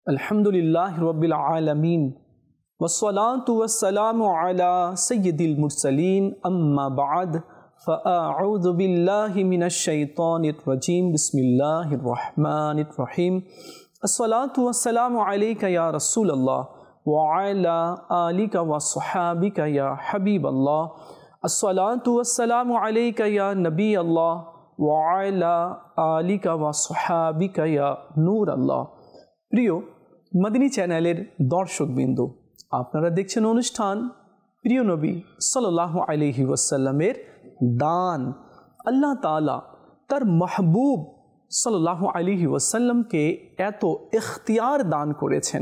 अल्हम्दुलिल्लाहि रब्बिल आलमीन वस्सलातु वस्सलामु अला सय्यिदिल मुरसलीन अम्मा बाद फ़अऊज़ु बिल्लाहि मिनश शैतानिर रजीम बिस्मिल्लाहिर रहमानिर रहीम अस्सलातु वस्सलामु अलैका या रसूलल्लाह व अला आलिका व अस्हाबिका या हबीबल्लाह अस्सलातु वस्सलामु अलैका या नबी अल्लाह व अला आलिका व अस्हाबिका या नूर अल्लाह। प्रिय मदनी चैनलेर दर्शकबिंदु आपनारा देखছেন অনুষ্ঠান प्रिय नबी सल्लल्लाहु आलैहि वसल्लमेर दान। अल्लाह ताला तार महबूब सल्लल्लाहु आलैहि वसल्लम के एतो इख्तियार दान करेছেন,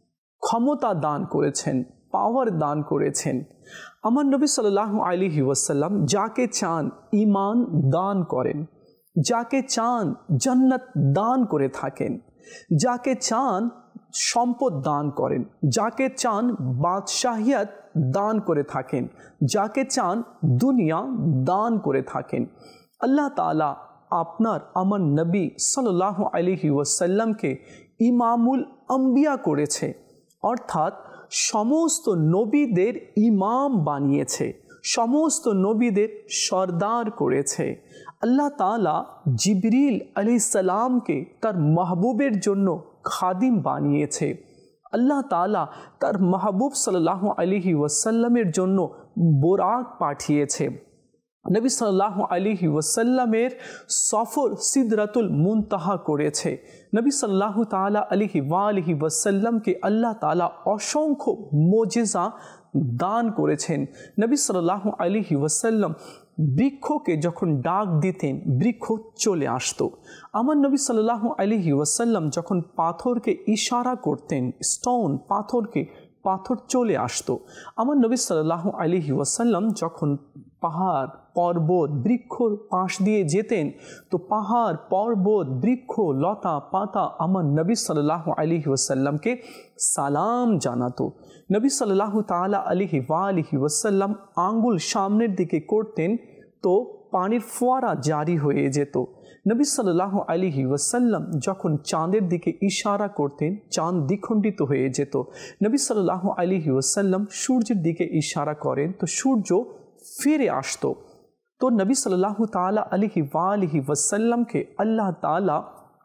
क्षमता दान करेছেন, पावर दान करेছেন। आमार नबी सल्लल्लाहु आलैहि वसल्लम जाके चान ईमान दान करें, जाके चान जन्नत दान करे थाकेन, जाके चान सम्पद दान करें, जाके चान बादशाहियत दान करे थाकेन, जाके चान दुनिया दान करे थाकेन। अल्लाह ताला आपनार आमार नबी सल्लल्लाहु आलैहि वसल्लम के इमामुल अम्बिया करेছে, अर्थात समस्त नबीदेर इमाम बानिয়েছে, समस्त नबीदेर सरदार करेছে। अल्लाह ताला जिब्रील अलैहिस सलाम के तार महबूबेर जन्य खादिम बानिয়েছে। अल्लाह ताला तार महबूब सल्लल्लाहु अलैहि वसल्लमेर जन्य बोराक पाठिয়েছে। नबी सल्लल्लाहु अलैहि वसल्लमेर सफर सिदरातुल मुनताहा करेছে। नबी सल्लल्लाहु ताला अलैहि वसल्लम के अल्लाह ताला असंख्य मोजेजा दान करेছেন। नबी सल्लल्लाहु अलैहि वसल्लम বৃক্ষকে যখন ডাক দিতেন বৃক্ষ চলে আসতো। আমার নবী সাল্লাল্লাহু আলাইহি ওয়াসাল্লাম যখন পাথরকে ইশারা করতেন, স্টোন পাথরকে, পাথর চলে আসতো। আমার নবী সাল্লাল্লাহু আলাইহি ওয়াসাল্লাম যখন পাহাড় পর্বত বৃক্ষর পাশ দিয়ে যেতেন তো পাহাড় পর্বত বৃক্ষ লতা পাতা আমার নবী সাল্লাল্লাহু আলাইহি ওয়াসাল্লামকে সালাম জানাতো। নবী সাল্লাল্লাহু তাআলা আলাইহি ওয়াসাল্লাম আঙ্গুল সামনের দিকে করতেন তো পানির ফোয়ারা জারি হয়ে যেত। নবী সাল্লাল্লাহু আলাইহি ওয়াসাল্লাম যখন চাঁদের দিকে ইশারা করতেন চাঁদ দ্বিখণ্ডিত হয়ে যেত। নবী সাল্লাল্লাহু আলাইহি ওয়াসাল্লাম সূর্যের দিকে ইশারা করেন তো সূর্য ফিরে আসতো। तो नबी सल्लल्लाहु ताला अलैहि वसल्लम के अल्लाह ताला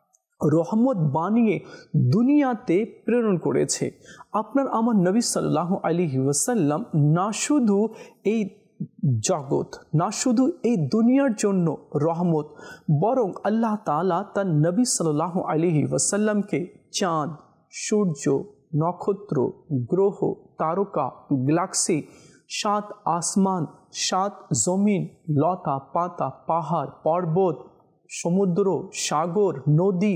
रहमत बानिए दुनियाते प्रेरण करेছে। आपनार आमार नबी सल्लल्लाहु अलैहि वसल्लम ना शुधु এই जगत ना शुधु এই दुनियार जन्य रहमत बरং अल्लाह ताला तार नबी सल्लल्लाहु अलैहि वसल्लम के चाँद सूर्य नक्षत्र ग्रह तारका ग्यालाक्सी सात आसमान सात जमीन लता पाता पहाड़ पर्वत समुद्र सागर नदी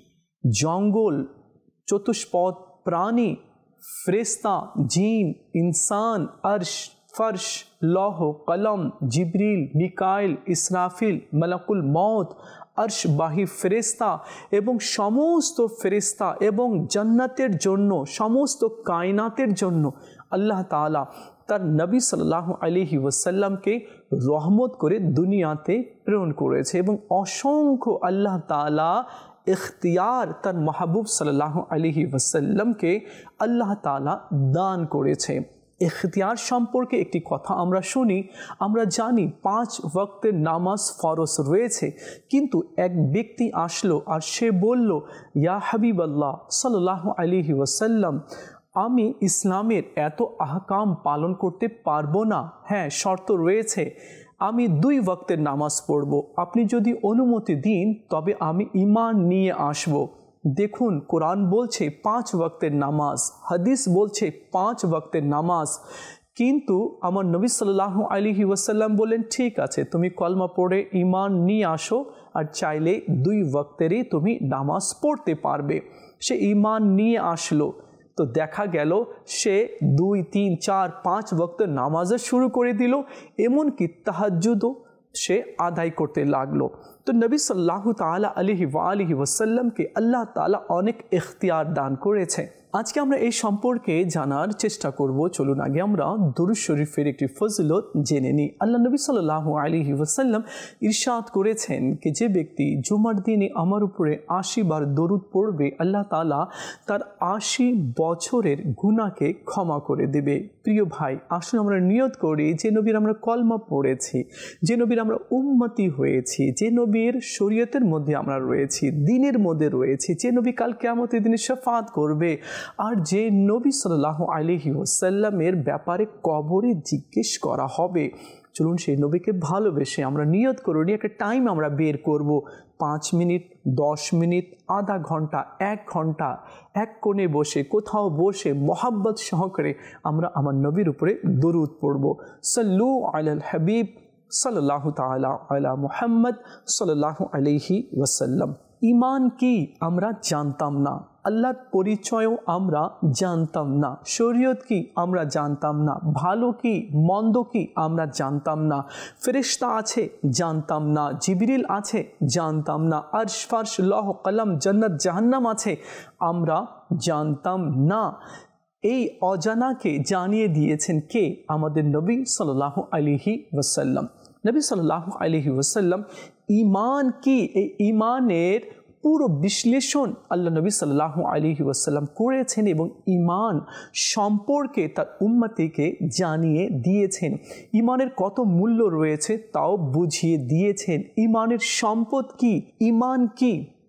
जंगल चतुष्पद प्राणी फरिश्ता जिन इंसान अर्श फर्श लौह कलम जिब्रील मिकाइल इसराफिल मलकुल मौत अर्शबाही फरिश्ता एवं समस्त फरिश्ता एवं जन्नतेर जन्य समस्त कायनातेर जन्य अल्लाह ताला तार नबी सल्लल्लाहु अलैहि वसल्लम के रहमत करे दुनियाते प्रेरण करेছে এবং असंख्य अल्लाह ताला इख्तियार तार महबूब सल्लल्लाहु अलैहि वसल्लम के अल्लाह ताला दान करेছে। इख्तियार सम्पर्के एकटी कथा आमरा शुनी, आमरा जानी 5 वक्तेर नामाज फरज रयेছে किन्तु एक व्यक्ति आसलो और से बोल्लो या हबीबल्लाह सल्लल्लाहु अलैहि वसल्लम आमी इस्लामेर एत आहकाम पालन करते पारबो ना। हाँ शर्त रयेছে आमी 2 वक्तेर नामाज पढ़बो, आपनी यदि अनुमति दिन तबे आमी ईमान निये आसबो। देखुन कुरान बोलছে 5 वक्तेर नामाज, हदीस बोलছে 5 वक्तेर नामाज, किन्तु आमार नबी सल्लल्लाहु अलैहि वसल्लम बोलेन ठीक आछे तुमी कलमा पढ़े ईमान निये आसो और चाइले 2 वक्तेरই तुमी नामाज पढ़ते पारबे। से ईमान निये आसलो तो देखा गेल से 2 3 4 5 वक्त नामाज शुरू कर दिल एमन कि ताहाज्जुदो से आदाय करते लागलो। तो नबी सल्लल्लाहु ताला अलैहि वसल्लम के अल्लाह ताला अनेक इख्तियार दान करेছে। আজকে আমরা এই সম্পর্কে জানার চেষ্টা করব। চলুন আগে আমরা দুরূদ শরীফের একটি ফজিলত জেনে নিই। আল্লাহ নবী সাল্লাল্লাহু আলাইহি ওয়াসাল্লাম ইরশাদ করেছেন যে যে ব্যক্তি জুমার দিনে আমার উপরে 80 বার দরুদ পড়বে, আল্লাহ তাআলা তার 80 বছরের গুনাহকে ক্ষমা করে দেবে। প্রিয় ভাই, আসুন আমরা নিয়ত করি যে নবীর আমরা কলমা পড়েছি, যে নবীর আমরা উম্মতি হয়েছি, যে নবীর শরীয়তের মধ্যে আমরা রয়েছি, দ্বীনের মধ্যে রয়েছি, যে নবী কাল কিয়ামতের দিনে শাফাত করবে, আর যে নবী সাল্লাল্লাহু আলাইহি ওয়াসাল্লামের ব্যাপারে কবরে জিজ্ঞেস করা হবে। চলুন সেই নবীকে ভালোবেসে আমরা নিয়ত করি, একটা টাইম আমরা বের করব, 5 মিনিট, 10 মিনিট, আধা ঘন্টা, 1 ঘন্টা, এক কোণে বসে কোথাও বসে মোহাব্বত সহকারে আমরা আমার নবীর উপরে দরুদ পড়ব। সাল্লু আলাল হাবিব সাল্লাল্লাহু তাআলা আলা মুহাম্মদ সাল্লাল্লাহু আলাইহি ওয়াসাল্লাম। ঈমান কি আমরা জানতাম না, আল্লাহর পরিচয়ও আমরা জানতাম না, শরীয়ত কি আমরা জানতাম না, ভালো কি মন্দ কি আমরা জানতাম না, ফেরেশতা আছে জানতাম না, জিবরিল আছে জানতাম না, আরশ ফারশ লৌহ কলম জান্নাত জাহান্নাম আছে আমরা জানতাম না। এই অজানাকে জানিয়ে দিয়েছেন কে? আমাদের নবী সাল্লাল্লাহু আলাইহি ওয়াসাল্লাম। নবী সাল্লাল্লাহু আলাইহি ওয়াসাল্লাম ঈমান কি, এই ঈমানের পুরো বিশ্লেষণ আল্লাহ নবী সাল্লাল্লাহু আলাইহি ওয়াসাল্লাম করেছেন এবং ঈমান সম্পর্কে তার উম্মতিকে জানিয়ে দিয়েছেন। ঈমানের কত মূল্য রয়েছে তাও বুঝিয়ে দিয়েছেন। ঈমানের সম্পদ কি, ঈমান কি,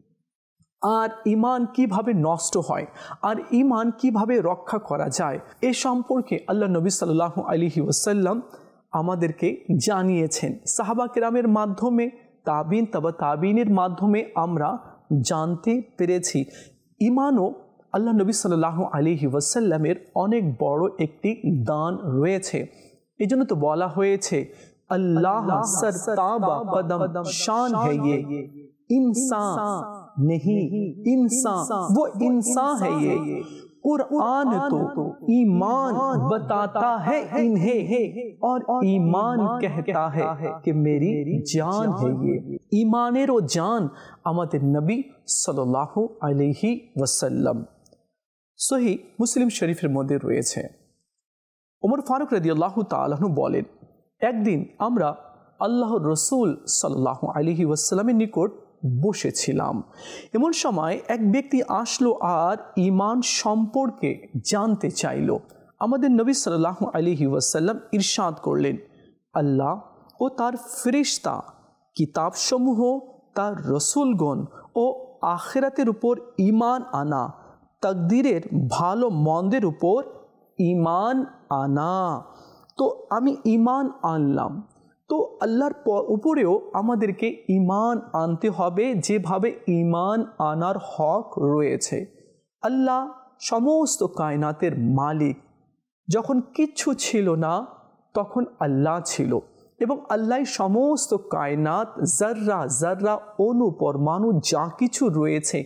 আর ঈমান কিভাবে নষ্ট হয়, আর ঈমান কিভাবে রক্ষা করা যায়, এ সম্পর্কে আল্লাহ নবী সাল্লাল্লাহু আলাইহি ওয়াসাল্লাম আমাদেরকে জানিয়েছেন। সাহাবা কেরামের মাধ্যমে, তাবিন, তাবা তাবিনের মাধ্যমে আমরা জানতে পেরেছি। ঈমানও আল্লাহ নবী সাল্লাল্লাহু আলাইহি ওয়াসাল্লামের অনেক বড় একটি দান রয়েছে। এই জন্য তো বলা হয়েছে আল্লাহ সরতাবা কদম শান হ্যায় ইয়ে इंसान नहीं, इंसान वो इंसान है ये। कुरान तो ईमान बताता है इन्हें, और ईमान कहता है कि मेरी जान है ये। ईमानेर ও জান আমাদের নবী সাল্লাল্লাহু আলাইহি ওয়াসাল্লাম। সহিহ মুসলিম শরীফের মধ্যে রয়েছে, ওমর ফারুক রাদিয়াল্লাহু তাআলা আনহু বলেন, একদিন আমরা আল্লাহর রাসূল সাল্লাল্লাহু আলাইহি ওয়াসাল্লামের নিকট বসেছিলাম। এমন সময় এক ব্যক্তি আসলো আর ঈমান সম্পর্কে জানতে চাইল। আমাদের নবী সাল্লাল্লাহু আলাইহি ওয়াসাল্লাম ইরশাদ করলেন, আল্লাহ ও তার ফেরেশতা, কিতাবসমূহ, তার রসুলগণ ও আখিরাতের উপর ঈমান আনা, তাকদীরের ভালো মন্দের উপর ঈমান আনা। তো আমি ঈমান আনলাম। তো আল্লাহর উপরেও আমাদেরকে ঈমান আনতে হবে যেভাবে ঈমান আনার হক রয়েছে। আল্লাহ সমস্ত কায়নাতের মালিক। যখন কিচ্ছু ছিল না তখন আল্লাহ ছিল, এবং আল্লাহ সমস্ত কায়নাত, জাররা জাররা, অণু পরমাণু যা কিছু রয়েছে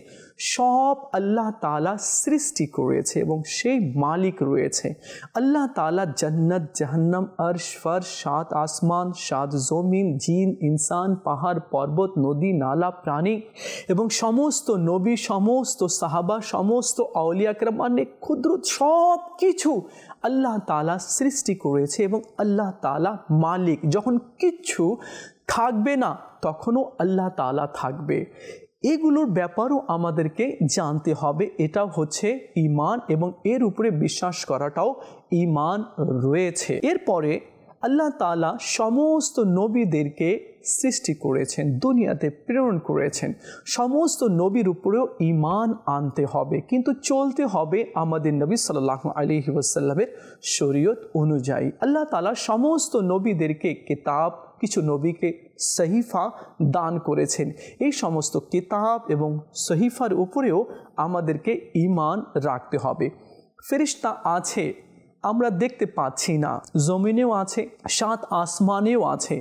সব আল্লাহ তাআলা সৃষ্টি করেছে এবং সেই মালিক রয়েছে। আল্লাহ তাআলা জান্নাত, জাহান্নাম, আরশ ফারশ, 7 আসমান, 7 জমিন, জিন, ইনসান, পাহাড়, পর্বত, নদী, নালা, প্রাণী এবং সমস্ত নবী, সমস্ত সাহাবা, সমস্ত আউলিয়া কেরাম, অনেক ক্ষুদ্র সব কিছু আল্লাহ তাআলা সৃষ্টি করেছে এবং আল্লাহ তাআলা মালিক। যখন কিচ্ছু থাকবে না তখনও আল্লাহ তাআলা থাকবে। এগুলোর ব্যাপারও আমাদেরকে জানতে হবে। এটাও হচ্ছে ঈমান এবং এর উপরে বিশ্বাস করাটাও ঈমান রয়েছে। এরপরে আল্লাহ তাআলা সমস্ত নবীদেরকে সৃষ্টি করেছেন, দুনিয়াতে প্রেরণ করেছেন। সমস্ত নবীর উপরেও ঈমান আনতে হবে, কিন্তু চলতে হবে আমাদের নবী সাল্লাল্লাহু আলাইহি ওয়াসাল্লামের শরীয়ত অনুযায়ী। আল্লাহ তাআলা সমস্ত নবীদেরকে কিতাব, কিছু নবীকে সহিফা দান করেছেন। এই সমস্ত কিতাব এবং সহিফার উপরেও আমাদেরকে ঈমান রাখতে হবে। ফেরেশতা আছে, আমরা দেখতে পাচ্ছি না, জমিনেও আছে, 7 আসমানেও আছে,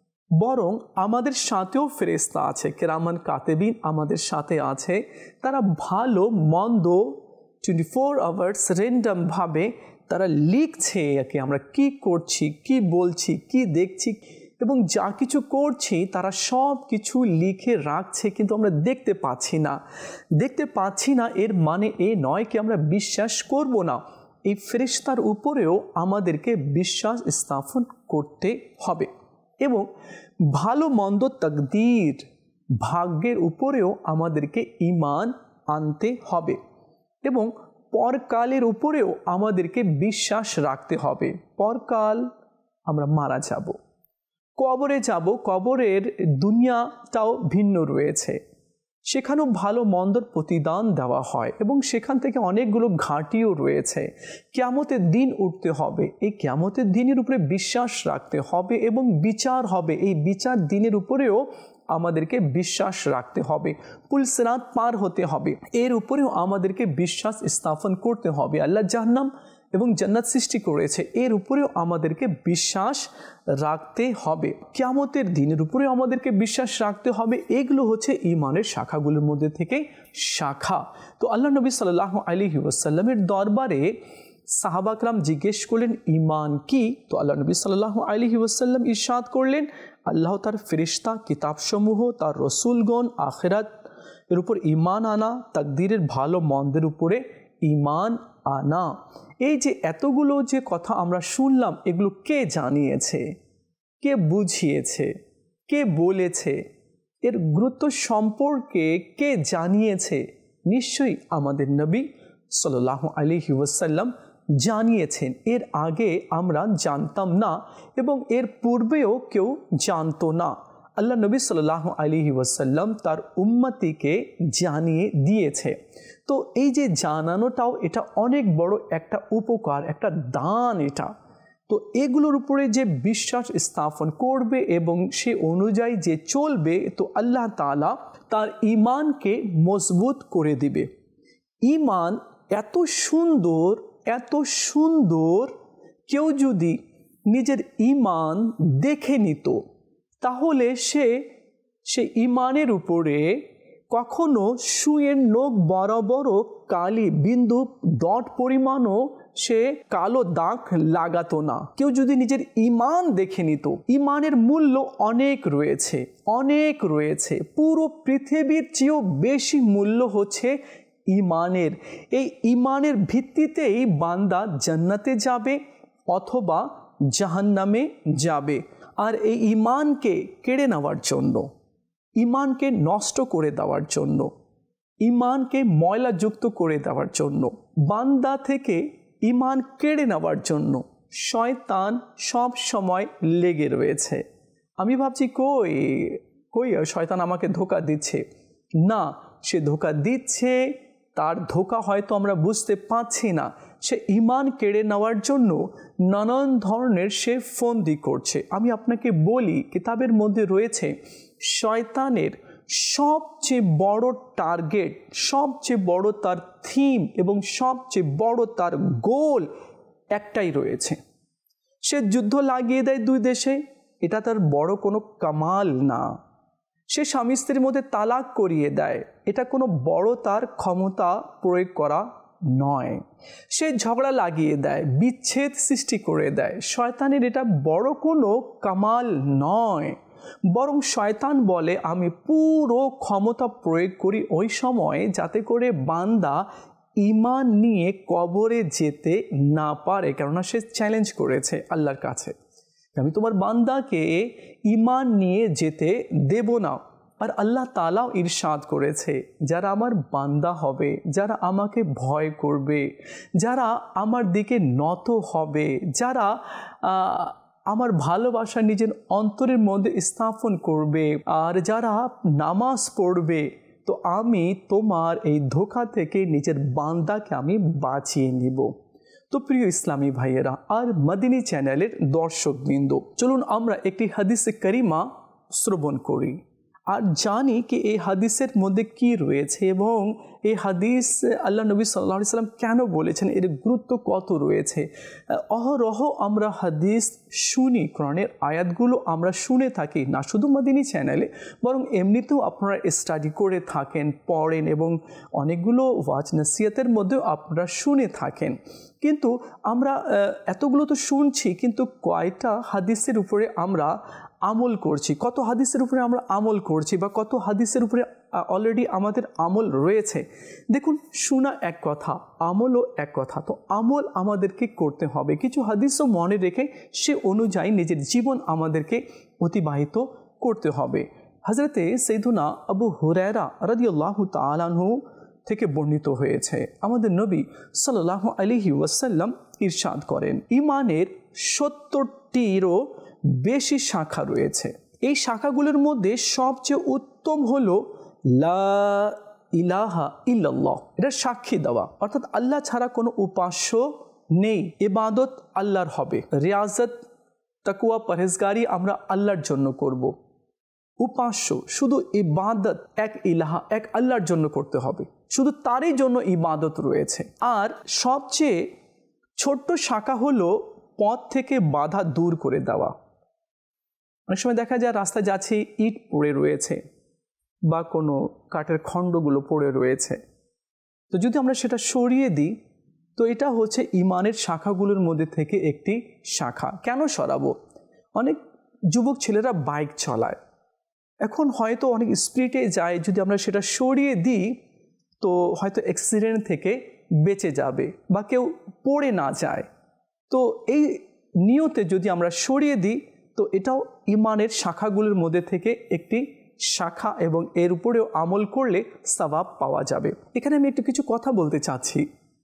বরং আমাদের সাথেও ফেরেশতা আছে, কিরামান কাতিবিন আমাদের সাথে আছে। তারা ভালো মন্দ 24 আওয়ার্স র্যান্ডমভাবে তারা লিখছে একে আমরা কি করছি, কি বলছি, কি দেখছি, এবং যা কিছু করছি তারা সব কিছু লিখে রাখছে, কিন্তু আমরা দেখতে পাচ্ছি না। এর মানে এ নয় কি আমরা বিশ্বাস করব না। এই ফেরেশতার উপরেও আমাদেরকে বিশ্বাস স্থাপন করতে হবে এবং ভালো মন্দ তাকদীর ভাগ্যের উপরেও আমাদেরকে ঈমান আনতে হবে এবং পরকালের উপরেও আমাদেরকে বিশ্বাস রাখতে হবে। পরকাল, আমরা মারা যাব, কবরে যাব, কবরের দুনিয়াটাও ভিন্ন রয়েছে, সেখানেও ভালো মন্দর প্রতিদান দেওয়া হয় এবং সেখান থেকে অনেকগুলো ঘাঁটিও রয়েছে। কিয়ামতের দিন উঠতে হবে, এই কিয়ামতের দিনের উপরে বিশ্বাস রাখতে হবে এবং বিচার হবে, এই বিচার দিনের উপরেও আমাদেরকে বিশ্বাস রাখতে হবে। পুলসিরাত পার হতে হবে, এর উপরেও আমাদেরকে বিশ্বাস স্থাপন করতে হবে। আল্লাহ জাহান্নাম এবং জান্নাত সৃষ্টি করেছে, এর উপরেও আমাদেরকে বিশ্বাস রাখতে হবে। কিয়ামতের দিনের উপরেও আমাদেরকে বিশ্বাস রাখতে হবে। এগুলো হচ্ছে ঈমানের শাখাগুলোর মধ্যে থেকে শাখা। তো আল্লাহ নবী সাল্লাল্লাহু আলাইহি ওয়াসাল্লামের দরবারে সাহাবা کرام জিজ্ঞেস করলেন ঈমান কি? তো আল্লাহ নবী সাল্লাল্লাহু আলাইহি ওয়াসাল্লাম ইরশাদ করলেন, আল্লাহ তার ফেরেশতা, কিতাবসমূহ, তার রসুলগণ, আখিরাত এর উপর ঈমান আনা, তাকদীরের ভালো মন্দের উপরে ঈমান আনা। এই যে এতগুলো যে কথা আমরা শুনলাম, এগুলো কে জানিয়েছে, কে বুঝিয়েছে, কে বলেছে, এর গুরুত্ব সম্পর্কে কে জানিয়েছে? নিশ্চয়ই আমাদের নবী সাল্লাল্লাহু আলাইহি ওয়াসাল্লাম জানিয়েছেন। এর আগে আমরা জানতাম না এবং এর পূর্বেও কেউ জানতো না। আল্লাহ নবী সাল্লাল্লাহু আলাইহি ওয়াসাল্লাম তার উম্মতিকে জানিয়ে দিয়েছে। তো এই যে জানানোটাও এটা অনেক বড় একটা উপকার, একটা দান এটা। তো এগুলোর উপরে যে বিশ্বাস স্থাপন করবে এবং সে অনুযায়ী যে চলবে, তো আল্লাহ তাআলা তার ঈমানকে মজবুত করে দিবে। ঈমান এত সুন্দর, এত সুন্দর, কেউ যদি নিজের ঈমান দেখে নিত তাহলে সে ঈমানের উপরে কখনো সুইয়ের নখ বরাবরও কালি বিন্দু ডট পরিমাণও সে কালো দাগ লাগাতো না। কেউ যদি নিজের ঈমান দেখে নিত, ঈমানের মূল্য অনেক রয়েছে, অনেক রয়েছে। পুরো পৃথিবীর চেয়েও বেশি মূল্য হচ্ছে ঈমানের। এই ঈমানের ভিত্তিতেই বান্দা জান্নাতে যাবে অথবা জাহান্নামে যাবে। আর এই ঈমানকে কেড়ে নেওয়ার জন্য, ঈমানকে নষ্ট করে দেওয়ার জন্য, ঈমানকে ময়লাযুক্ত করে দেওয়ার জন্য, বান্দা থেকে ঈমান কেড়ে নেওয়ার জন্য শয়তান সব সময় লেগে রয়েছে। আমি ভাবছি কই শয়তান আমাকে ধোঁকা দিচ্ছে। না, সে ধোঁকা দিচ্ছে, তার ধোঁকা হয়তো আমরা বুঝতে পারছি না। সে ঈমান কেড়ে নেওয়ার জন্য নানান ধরনের সে ফন্দি করছে। আমি আপনাকে বলি, কিতাবের মধ্যে রয়েছে শয়তানের সবচেয়ে বড় টার্গেট, সবচেয়ে বড় তার থিম এবং সবচেয়ে বড় তার গোল একটাই রয়েছে। সে যুদ্ধ লাগিয়ে দেয় দুই দেশে, এটা তার বড় কোনো কামাল না। সে স্বামী স্ত্রীর মধ্যে তালাক করিয়ে দেয়, এটা কোনো বড় তার ক্ষমতা প্রয়োগ করা নয়। সে ঝগড়া লাগিয়ে দেয়, বিচ্ছেদ সৃষ্টি করে দেয়। শয়তানের এটা বড় কোনো কামাল নয়, বরং শয়তান বলে আমি পুরো ক্ষমতা প্রয়োগ করি ওই সময় যাতে করে বান্দা ঈমান নিয়ে কবরে যেতে না পারে। কেননা সে চ্যালেঞ্জ করেছে আল্লাহর কাছে, আমি তোমার বান্দাকে ঈমান নিয়ে যেতে দেব না। আর আল্লাহ তাআলাও ইরশাদ করেছে, যারা আমার বান্দা হবে, যারা আমাকে ভয় করবে, যারা আমার দিকে নত হবে, যারা আমার ভালোবাসা নিজের অন্তরের মধ্যে স্থাপন করবে, আর যারা নামাজ পড়বে, তো আমি তোমার এই ধোঁকা থেকে নিজের বান্দাকে আমি বাঁচিয়ে নিব। তো প্রিয় ইসলামী ভাইয়েরা আর মদিনী চ্যানেলের দর্শকবৃন্দ, চলুন আমরা একটি হাদিসে কারিমা শ্রবণ করি আর জানি কি এই হাদিসের মধ্যে কি রয়েছে এবং এই হাদিস আল্লাহ নবী সাল্লাল্লাহু আলাইহি সাল্লাম কেন বলেছেন, এর গুরুত্ব কত রয়েছে। অহরহ আমরা হাদিস শুনি, কোরআনের আয়াতগুলো আমরা শুনে থাকি, না শুধু মদিনী চ্যানেলে, বরং এমনিতেও আপনারা স্টাডি করে থাকেন, পড়েন এবং অনেকগুলো ওয়াজ নসিহতের মধ্যেও আপনারা শুনে থাকেন। কিন্তু আমরা এতগুলো তো শুনছি, কিন্তু কয়টা হাদিসের উপরে আমরা আমল করছি, কত হাদিসের উপরে আমরা আমল করছি বা কত হাদিসের উপরে অলরেডি আমাদের আমল রয়েছে। দেখুন, শোনা এক কথা, আমলও এক কথা। তো আমল আমাদেরকে করতে হবে, কিছু হাদিসও মনে রেখে সে অনুযায়ী নিজের জীবন আমাদেরকে অতিবাহিত করতে হবে। হযরতে সাইয়্যিদুনা আবু হুরায়রা রাদিয়াল্লাহু তাআলা আনহু থেকে বর্ণিত হয়েছে, আমাদের নবী সাল্লাল্লাহু আলাইহি ওয়াসাল্লাম ইরশাদ করেন, ঈমানের 70টিরও বেশি শাখা রয়েছে। এই শাখাগুলোর মধ্যে সবচেয়ে উত্তম হলো লা ইলাহা ইল্লাল্লাহ, এটা সাক্ষী দেওয়া, অর্থাৎ আল্লাহ ছাড়া কোনো উপাস্য নেই, ইবাদত আল্লাহর হবে, রিয়াজত তাকওয়া পরহেজগারি আমরা আল্লাহর জন্য করব, উপাস্য শুধু ইবাদত এক ইলাহা এক আল্লাহর জন্য করতে হবে, শুধু তারই জন্য ইবাদত রয়েছে। আর সবচেয়ে ছোট্ট শাখা হলো পথ থেকে বাধা দূর করে দেওয়া। অনেক সময় দেখা যায় রাস্তায় যাচ্ছি, ইট পড়ে রয়েছে বা কোনো কাঠের খণ্ডগুলো পড়ে রয়েছে, তো যদি আমরা সেটা সরিয়ে দিই তো এটা হচ্ছে ইমানের শাখাগুলোর মধ্যে থেকে একটি শাখা। কেন সরাবো? অনেক যুবক ছেলেরা বাইক চালায়, এখন হয়তো অনেক স্পিডে যায়, যদি আমরা সেটা সরিয়ে দিই তো হয়তো অ্যাক্সিডেন্ট থেকে বেঁচে যাবে বা কেউ পড়ে না যায়। তো এই নিয়তে যদি আমরা সরিয়ে দিই তো এটাও ইমানের শাখাগুলোর মধ্যে থেকে একটি শাখা এবং এর উপরেও আমল করলে সওয়াব পাওয়া যাবে। এখানে আমি একটু কিছু কথা বলতে চাচ্ছি।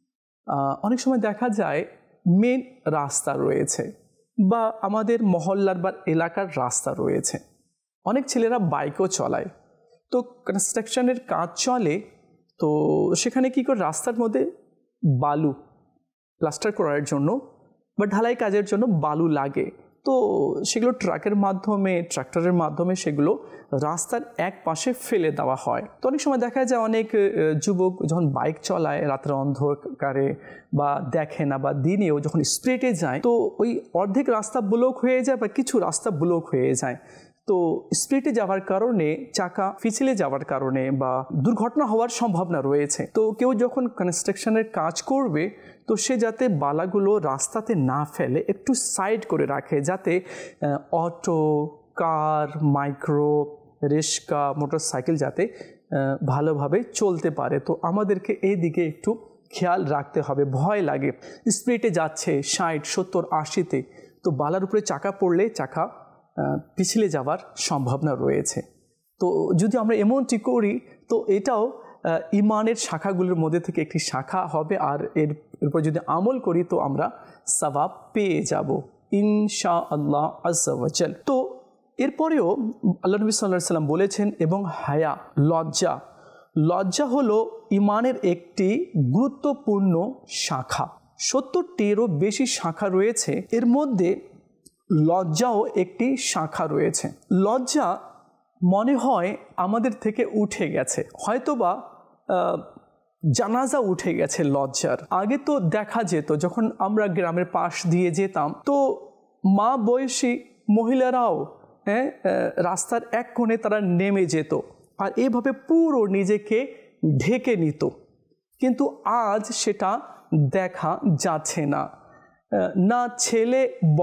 অনেক সময় দেখা যায় মেন রাস্তা রয়েছে বা আমাদের মহল্লার বা এলাকার রাস্তা রয়েছে, অনেক ছেলেরা বাইকও চালায়, তো কনস্ট্রাকশনের কাজ চলে, তো সেখানে কী করে রাস্তার মধ্যে বালু প্লাস্টার করার জন্য বা ঢালাই কাজের জন্য বালু লাগে, তো সেগুলো ট্রাকের মাধ্যমে ট্রাক্টরের মাধ্যমে সেগুলো রাস্তার এক পাশে ফেলে দেওয়া হয়। তো অনেক সময় দেখা যায় অনেক যুবক যখন বাইক চালায় রাতের অন্ধকারে বা দেখে না বা দিনেও যখন স্পিডে যায় তো ওই অর্ধেক রাস্তা ব্লক হয়ে যায় বা কিছু রাস্তা ব্লক হয়ে যায়। তো স্পিডে যাওয়ার কারণে চাকা পিছলে যাওয়ার কারণে বা দুর্ঘটনা হওয়ার সম্ভাবনা রয়েছে। তো কেউ যখন কনস্ট্রাকশনের কাজ করবে তো সে যাতে বালাগুলো রাস্তাতে না ফেলে একটু সাইড করে রাখে, যাতে auto, car, micro, rickshaw, motorcycle যাতে ভালোভাবে চলতে পারে। তো আমাদেরকে এই দিকে একটু খেয়াল রাখতে হবে। ভয় লাগে, স্পিডে যাচ্ছে 60, 70, 80-তে, তো বালার উপরে চাকা পড়লে চাকা পিছলে যাওয়ার সম্ভাবনা রয়েছে। তো যদি আমরা এমনটি করি তো এটাও ইমানের শাখাগুলোর মধ্যে থেকে একটি শাখা হবে, আর এর উপর যদি আমল করি তো আমরা সওয়াব পেয়ে যাব ইনশাআল্লাহ আজ্জা ওয়া জাল। তো এরপরেও আল্লাহ নবী সাল্লাল্লাহু আলাইহি ওয়াসাল্লাম বলেছেন, এবং হায়া, লজ্জা হলো ইমানের একটি গুরুত্বপূর্ণ শাখা। 70টিরও বেশি শাখা রয়েছে, এর মধ্যে লজ্জাও একটি শাখা রয়েছে। লজ্জা মনে হয় আমাদের থেকে উঠে গেছে, হয়তোবা জানাজা উঠে গেছে লজ্জার। আগে তো দেখা যেত যখন আমরা গ্রামের পাশ দিয়ে যেতাম তো মা বয়সী মহিলারাও রাস্তার এক কোণে তারা নেমে যেত আর এভাবে পুরো নিজেকে ঢেকে নিত, কিন্তু আজ সেটা দেখা যাচ্ছে না। না ছেলে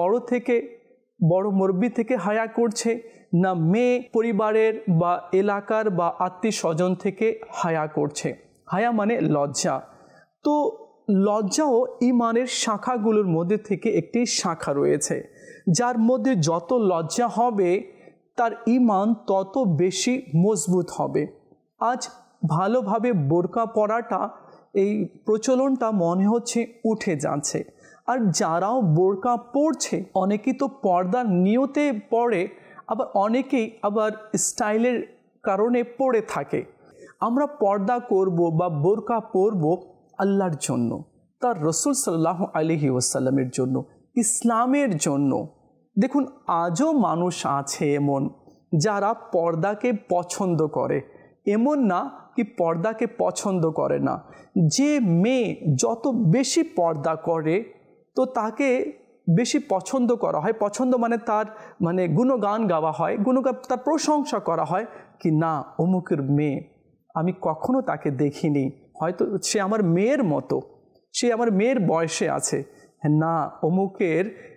বড় মুরব্বি থেকে হায়া করছে, না মেয়ে পরিবারের বা এলাকার বা আত্মীয় স্বজন থেকে হায়া করছে। হায়া মানে লজ্জা। তো লজ্জাও ইমানের শাখাগুলোর মধ্যে থেকে একটি শাখা রয়েছে, যার মধ্যে যত লজ্জা হবে তার ইমান তত বেশি মজবুত হবে। আজ ভালোভাবে বোরকা পরাটা এই প্রচলনটা মনে হচ্ছে উঠে যাচ্ছে, আর যারাও বোরকা পরছে অনেকেই তো পর্দার নিয়তে পড়ে, আবার অনেকেই আবার স্টাইলের কারণে পড়ে থাকে। আমরা পর্দা করব বা বোরকা পরব আল্লাহর জন্য, তার রাসূল সাল্লাল্লাহু আলাইহি ওয়াসাল্লামের জন্য, ইসলামের জন্য। দেখুন, আজও মানুষ আছে এমন যারা পর্দাকে পছন্দ করে, এমন না কি পর্দাকে পছন্দ করে না। যে মেয়ে যত বেশি পর্দা করে তো তাকে বেশি পছন্দ করা হয়। পছন্দ মানে তার গুণগান গাওয়া হয়, তার প্রশংসা করা হয় কি না অমুকের মেয়ে, আমি কখনো তাকে দেখিনি, হয়তো সে আমার মেয়ের মতো, সে আমার মেয়ের বয়সে আছে, না অমুকের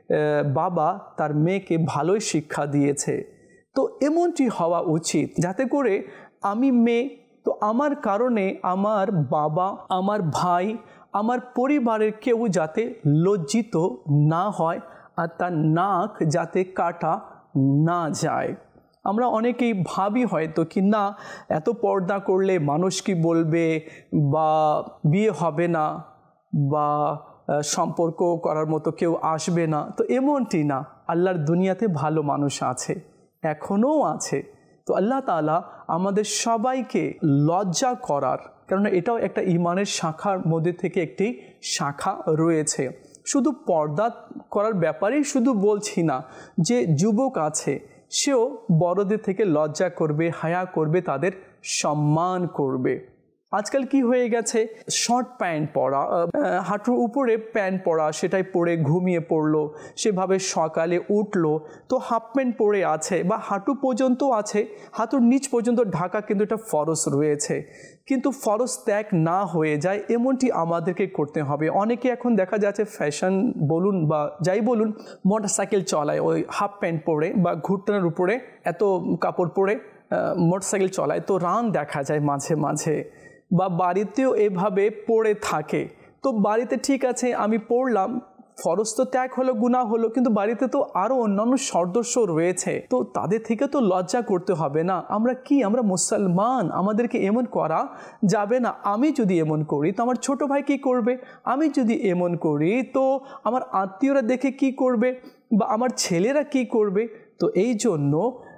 বাবা তার মেয়েকে ভালোই শিক্ষা দিয়েছে। তো এমনটি হওয়া উচিত যাতে করে আমি মেয়ে, তো আমার কারণে আমার বাবা, আমার ভাই, আমার পরিবারের কেউ যাতে লজ্জিত না হয় আর তার নাক যাতে কাটা না যায়। আমরা অনেকেই ভাবি হয়তো কি না, এত পর্দা করলে মানুষ কি বলবে, বা বিয়ে হবে না, বা সম্পর্ক করার মতো কেউ আসবে না। তো এমনটি না, আল্লাহর দুনিয়াতে ভালো মানুষ আছে, এখনও আছে। তো আল্লাহ তাআলা আমাদের সবাইকে লজ্জা করার, কারণ এটাও একটা ঈমানের শাখার মধ্যে থেকে একটি শাখা রয়েছে। শুধু পর্দা করার ব্যাপারেই শুধু বলছি না, যে যুবক আছে সেও বড়দের থেকে লজ্জা করবে, হায়া করবে, তাদের সম্মান করবে। আজকাল কি হয়ে গেছে, শর্ট প্যান্ট পরা, হাঁটুর উপরে প্যান্ট পরা, সেটাই পরে ঘুমিয়ে পড়লো, সেভাবে সকালে উঠলো তো হাফ প্যান্ট পরে আছে বা হাঁটু পর্যন্ত আছে, হাঁটুর নিচ পর্যন্ত ঢাকা, কিন্তু এটা ফরজ রয়েছে। কিন্তু ফরজ ত্যাগ না হয়ে যায় এমনটি আমাদেরকে করতে হবে। অনেকে এখন দেখা যাচ্ছে ফ্যাশন বলুন বা যাই বলুন, মোটরসাইকেল চলায় ওই হাফ প্যান্ট পরে বা ঘুটনার উপরে এত কাপড় পরে মোটরসাইকেল চলায়, তো রান দেখা যায় মাঝে মাঝে, বা বাড়িতেও এভাবে পড়ে থাকে। তো বাড়িতে ঠিক আছে আমি পড়লাম, ফরজ তো ত্যাগ হলো, গুনাহ হলো, কিন্তু বাড়িতে তো আরও অন্যান্য সদস্য রয়েছে, তো তাদের থেকে তো লজ্জা করতে হবে না। আমরা মুসলমান, আমাদেরকে এমন করা যাবে না। আমি যদি এমন করি তো আমার ছোট ভাই কী করবে, আমি যদি এমন করি তো আমার আত্মীয়রা দেখে কি করবে, বা আমার ছেলেরা কি করবে। তো এই জন্য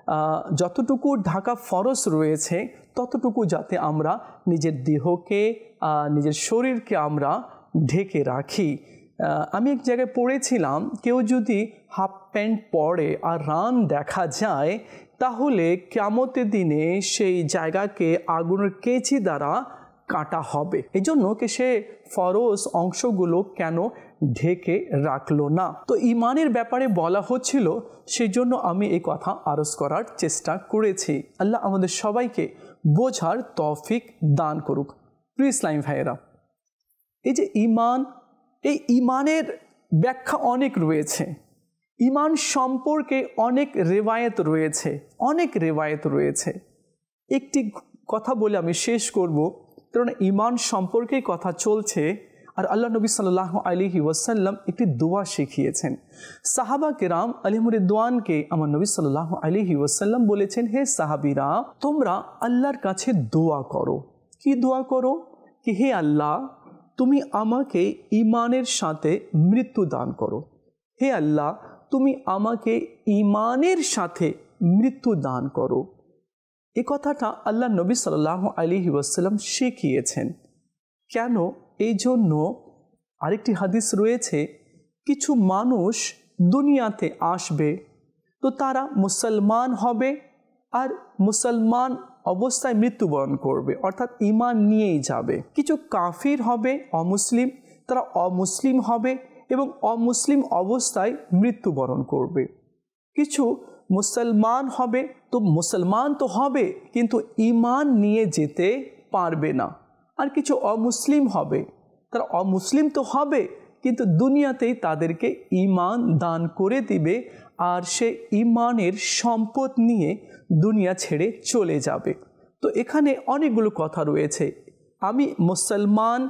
যতটুকু ঢাকা ফরজ রয়েছে ততটুকু যাতে আমরা নিজের দেহকে, নিজের শরীরকে আমরা ঢেকে রাখি। আমি এক জায়গায় পড়েছিলাম, কেউ যদি হাফ প্যান্ট পরে আর রান দেখা যায় তাহলে কিয়ামতের দিনে সেই জায়গাকে আগুনের কেচি দ্বারা কাটা হবে। এই জন্য কি সে ফরজ অংশগুলো কেন ঢেকে রাখলো না। তো ঈমানের ব্যাপারে বলা হচ্ছিল, সেই জন্য আমি এই কথা আরজ করার চেষ্টা করেছি। আল্লাহ আমাদের সবাইকে বোঝার তৌফিক দান করুক। প্রিয় ইসলামী ভাইয়েরা, এই যে ঈমান, এই ঈমানের ব্যাখ্যা অনেক রয়েছে, ঈমান সম্পর্কে অনেক রেওয়ায়েত রয়েছে। একটি কথা বলে আমি শেষ করব, কারণ ঈমান সম্পর্কে কথা চলছে। আর আল্লাহ নবী সাল্লাল্লাহু আলাইহি ওয়াসাল্লাম একটি দোয়া শিখিয়েছেন। সাহাবা কেরাম আলাইহিম রিদওয়ানকে আমার নবী সাল্লাল্লাহু আলাইহি ওয়াসাল্লাম বলেছেন, হে সাহাবীরা, তোমরা আল্লাহর কাছে দোয়া করো। কি দোয়া করো? কি হে আল্লাহ, তুমি আমাকে ঈমানের সাথে মৃত্যু দান করো। হে আল্লাহ, তুমি আমাকে ঈমানের সাথে মৃত্যু দান করো। এই কথাটা আল্লাহ নবী সাল্লাল্লাহু আলাইহি ওয়াসাল্লাম শিখিয়েছেন। কেন? এই জন্য আরেকটি হাদিস রয়েছে, কিছু মানুষ দুনিয়াতে আসবে, তো তারা মুসলমান হবে আর মুসলমান অবস্থায় মৃত্যুবরণ করবে, অর্থাৎ ঈমান নিয়েই যাবে। কিছু কাফির হবে, অমুসলিম, তারা অমুসলিম হবে এবং অমুসলিম অবস্থায় মৃত্যুবরণ করবে। কিছু মুসলমান হবে, তো মুসলমান তো হবে কিন্তু ঈমান নিয়ে যেতে পারবে না। আর কিছু অমুসলিম হবে, তারা অমুসলিম তো হবে কিন্তু দুনিয়াতেই তাদেরকে ঈমান দান করে দিবে, আর সে ঈমানের সম্পদ নিয়ে দুনিয়া ছেড়ে চলে যাবে। তো এখানে অনেকগুলো কথা রয়েছে। আমি মুসলমান,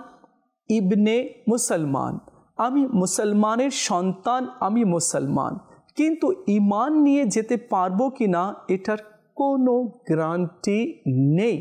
ইবনে মুসলমান, আমি মুসলমানের সন্তান, আমি মুসলমান, কিন্তু ঈমান নিয়ে যেতে পারবো কি না এটার কোনো গ্যারান্টি নেই,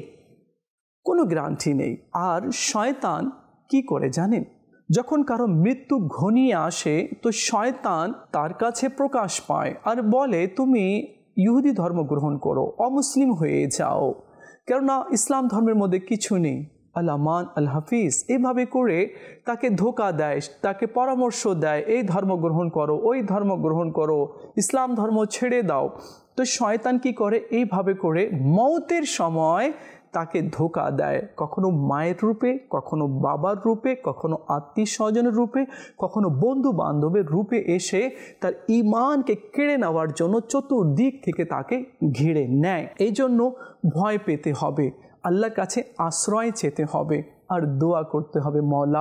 কোনো গ্যারান্টি নেই। আর শয়তান কি করে জানেন? যখন কারো মৃত্যু ঘনিয়ে আসে তো শয়তান তার কাছে প্রকাশ পায় আর বলে, তুমি ইহুদি ধর্ম গ্রহণ করো, অমুসলিম হয়ে যাও, কেননা ইসলাম ধর্মের মধ্যে কিছু নেই। আল-আমান, আল-হাফিজ, এইভাবে করে তাকে ধোকা দেয়, তাকে পরামর্শ দেয়, এই ধর্ম গ্রহণ করো, ওই ধর্ম গ্রহণ করো, ইসলাম ধর্ম ছেড়ে দাও। তো শয়তান কি করে? এইভাবে করে মওতের সময় তাকে ধোকা দেয়, কখনো মায়ের রূপে, কখনো বাবার রূপে, কখনো আত্মীয় স্বজনের রূপে, কখনো বন্ধু বান্ধবের রূপে এসে তার ঈমানকে কেড়ে নেওয়ার জন্য চতুর্দিক থেকে তাকে ঘিরে নেয়। এই জন্য ভয় পেতে হবে, আল্লাহর কাছে আশ্রয় চেতে হবে আর দোয়া করতে হবে, মওলা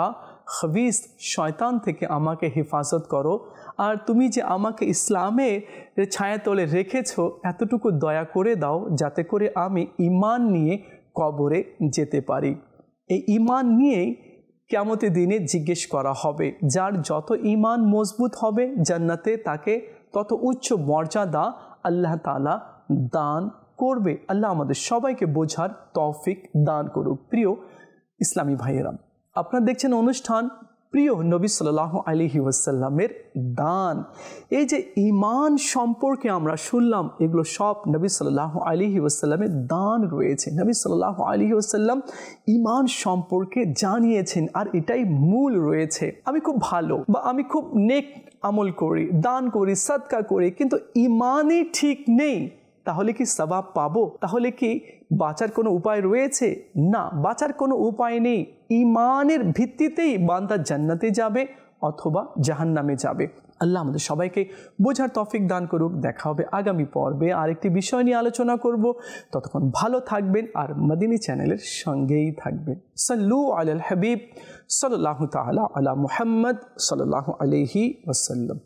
খবিস শয়তান থেকে আমাকে হেফাজত করো। আর তুমি যে আমাকে ইসলামের ছায়াতলে রেখেছো, এতটুকু দয়া করে দাও যাতে করে আমি ঈমান নিয়ে কবরে যেতে পারি। এই ঈমান নিয়েই কিয়ামতের দিনে জিজ্ঞেস করা হবে। যার যত ঈমান মজবুত হবে জান্নাতে তাকে তত উচ্চ মর্যাদা আল্লাহ তাআলা দান করবে। আল্লাহ আমাদের সবাইকে বোঝার তৌফিক দান করুক। প্রিয় ইসলামী ভাইয়েরা, আপনারা দেখছেন অনুষ্ঠান প্রিয় নবী সাল্লাল্লাহু আলাইহি ওয়াসাল্লামের দান। এই যে ঈমান সম্পর্কে আমরা শুনলাম, এগুলো সব নবী সাল্লাল্লাহু আলাইহি ওয়াসাল্লামের দান রয়েছে। নবী সাল্লাল্লাহু আলাইহি ওয়াসাল্লাম ঈমান সম্পর্কে জানিয়েছেন, আর এটাই মূল রয়েছে। আমি খুব ভালো বা আমি খুব নেক আমল করি, দান করি, সাদকা করি, কিন্তু ঈমানই ঠিক নেই, তাহলে কি সওয়াব পাবো? তাহলে কি বাঁচার কোনো উপায় রয়েছে? না, বাঁচার কোনো উপায় নেই। ঈমানের ভিত্তিতেই বান্দা জান্নাতে যাবে অথবা জাহান্নামে যাবে। আল্লাহ আমাদের সবাইকে বোঝার তৌফিক দান করুক। দেখা হবে আগামী পর্বে আরেকটি বিষয় নিয়ে আলোচনা করব। ততক্ষণ ভালো থাকবেন আর মদিনী চ্যানেলের সঙ্গেই থাকবেন। সাল্লু আলাল হাবিব সাল্লাল্লাহু তাআলা আলা মুহাম্মদ সাল্লাল্লাহু আলাইহি ওয়াসাল্লাম।